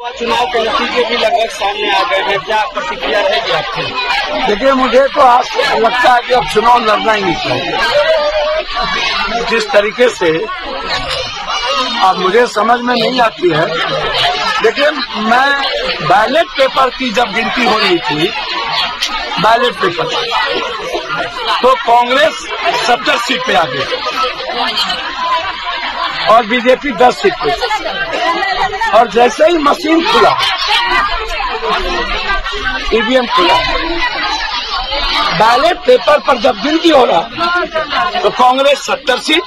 चुनाव के नतीजे भी लगभग सामने आ गए हैं, क्या प्रतिक्रिया रहेगी आपकी? देखिए, मुझे तो आज लगता है कि अब चुनाव लड़ना ही नहीं चाहिए। जिस तरीके से अब मुझे समझ में नहीं आती है। देखिए, मैं बैलेट पेपर की जब गिनती हो रही थी, बैलेट पेपर तो कांग्रेस 70 सीट पे आ गई और बीजेपी 10 सीट पे। और जैसे ही मशीन खुला, ईवीएम खुला, बैलेट पेपर पर जब गिनती हो रहा तो कांग्रेस 70 सीट,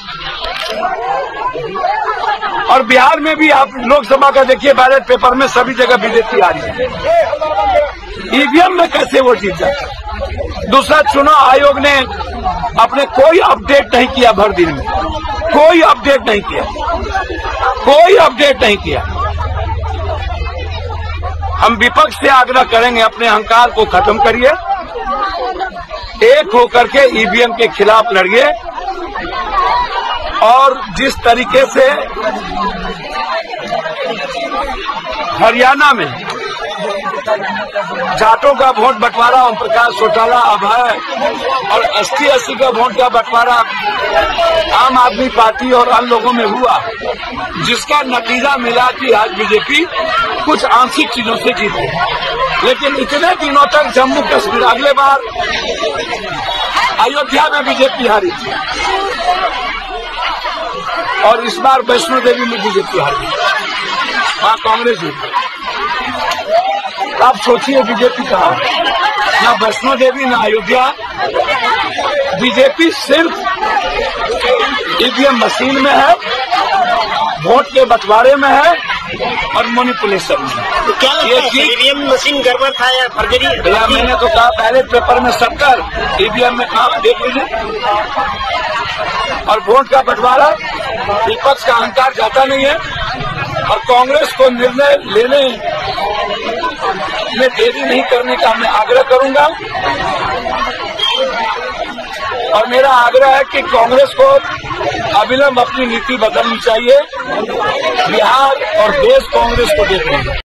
और बिहार में भी आप लोकसभा का देखिए, बैलेट पेपर में सभी जगह बीजेपी आ रही है। ईवीएम में कैसे वो जीत जाता? दूसरा, चुनाव आयोग ने अपने कोई अपडेट नहीं किया, भर दिन में कोई अपडेट नहीं किया, कोई अपडेट नहीं किया। हम विपक्ष से आग्रह करेंगे, अपने अहंकार को खत्म करिए, एक होकर के ईवीएम के खिलाफ लड़िए। और जिस तरीके से हरियाणा में जाटों का वोट बंटवारा ओम प्रकाश चौटाला, अभय और 80-80 का वोट का बंटवारा आम आदमी पार्टी और अन्य लोगों में हुआ, जिसका नतीजा मिला कि आज बीजेपी कुछ आंशिक चीजों से जीती। लेकिन इतने दिनों तक जम्मू कश्मीर, अगले बार अयोध्या में बीजेपी हारी थी और इस बार वैष्णो देवी में बीजेपी हारी, वहां कांग्रेस जीती। आप सोचिए, बीजेपी कहाँ है? ना वैष्णो देवी, ना अयोध्या। बीजेपी सिर्फ ईवीएम मशीन में है, वोट के बंटवारे में है और मैनिपुलेशन में। तो क्या ये ईवीएम मशीन गड़बड़ था या फर्जरी? भैया, मैंने तो कहा बैलेट पेपर में 70, ईवीएम में कहा, देख लीजिए। और वोट का बंटवारा, विपक्ष का अहंकार जाता नहीं है और कांग्रेस को निर्णय लेने में देरी नहीं करने का मैं आग्रह करूंगा। और मेरा आग्रह है कि कांग्रेस को अविलंब अपनी नीति बदलनी चाहिए। बिहार और देश कांग्रेस को देख रहे हैं।